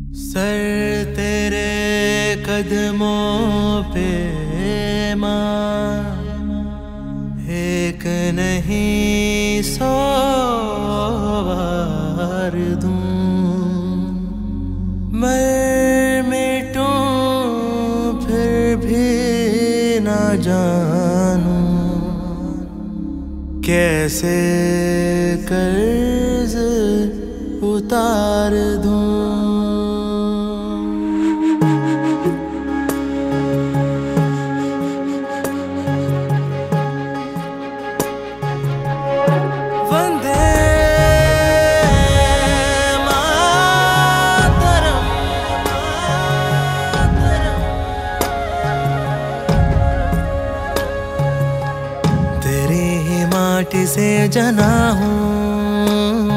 Sir तेरे कदमों पे माँ, एक नहीं 100 बार दूं। मर मिटूं फिर भी ना जानूं कैसे कर्ज उतार दूं। माटी से जना हूँ,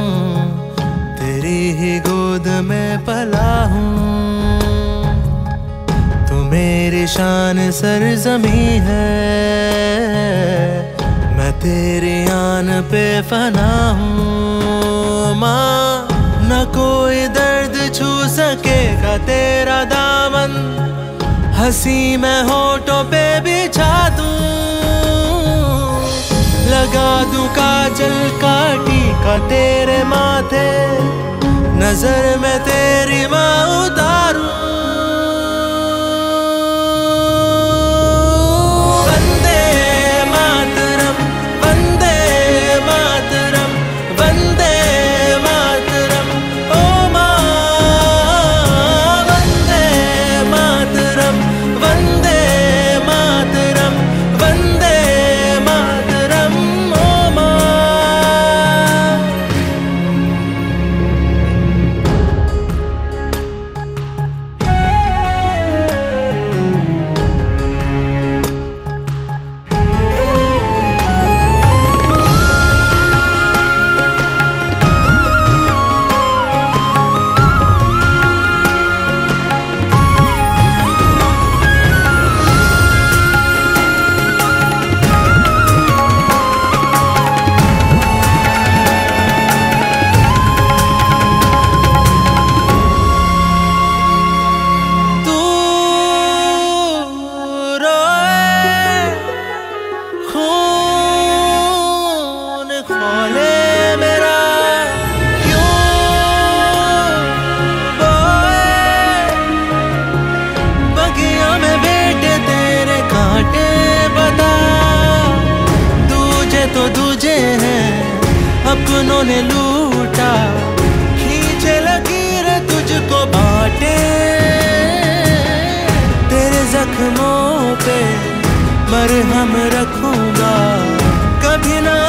तेरी ही गोद में पला हूँ। तू मेरी शान सरजमी है, मैं तेरी आन पे फना हूँ। माँ न कोई दर्द छू सकेगा तेरा दामन, हंसी मैं होठों पे बिछा दूँ। लगा दूं काजल का टीका तेरे माथे, नजर में तेरी माँ उतारूं। वंदे मातरम, वंदे मातरम, वंदे मातरम, ओ माँ। वंदे मातरम, वंदे मातरम, वंदे अपनों ने लूटा, खींचे लकीर तुझको बांटे। तेरे जख्मों पे मरहम रखूंगा, कभी ना